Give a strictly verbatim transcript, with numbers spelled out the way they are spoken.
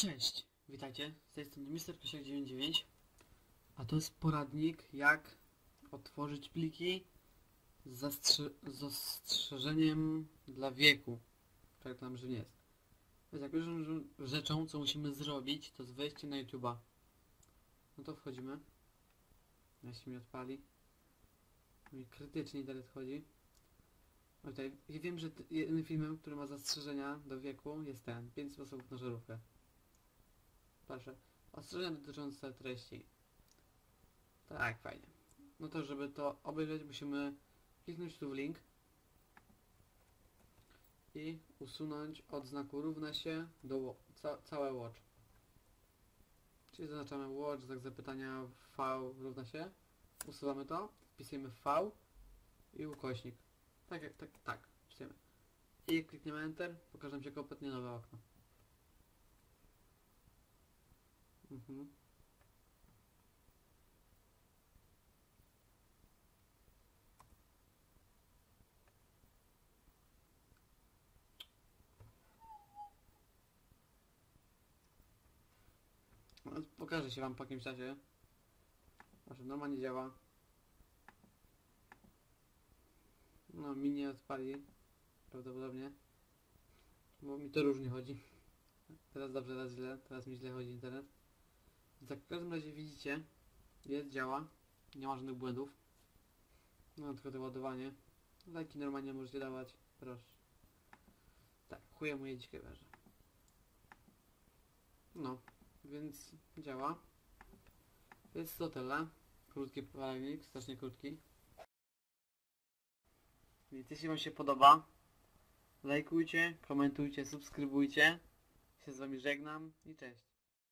Cześć, witajcie, z tej strony mister Krzysiek dziewięćdziesiąt dziewięć, a to jest poradnik, jak otworzyć pliki z, zastrze z zastrzeżeniem dla wieku, tak tam, że nie jest. Więc jak pierwszą rzeczą, co musimy zrobić, to jest wejście na YouTube'a. No to wchodzimy, jeśli mi odpali, mi krytycznie internet chodzi. O tutaj, i wiem, że jednym filmem, który ma zastrzeżenia do wieku, jest ten, pięć sposobów na żarówkę. Proszę. Ostrzeżenia dotyczące treści. Tak, fajnie. No to żeby to obejrzeć, musimy kliknąć tu w link i usunąć od znaku równa się do ca całe watch. Czyli zaznaczamy watch, znak zapytania V równa się. Usuwamy to, wpisujemy V i ukośnik. Tak, jak tak, tak, wpisujemy. I klikniemy Enter, pokaże nam się kompletnie nowe okno. Mhm. No, pokaże się wam po jakimś czasie. Znaczy normalnie działa. No mi nie odpali. Prawdopodobnie. Bo mi to różnie chodzi. Teraz dobrze, teraz źle. Teraz mi źle chodzi internet. Więc tak w każdym razie widzicie. Jest, działa. Nie ma żadnych błędów. No tylko to ładowanie. Lajki normalnie możecie dawać. Proszę. Tak, chuje moje dzikie węże. No, więc działa. Więc to tyle. Krótki poradnik, strasznie krótki. Więc jeśli wam się podoba, lajkujcie, komentujcie, subskrybujcie. Się z wami żegnam i cześć.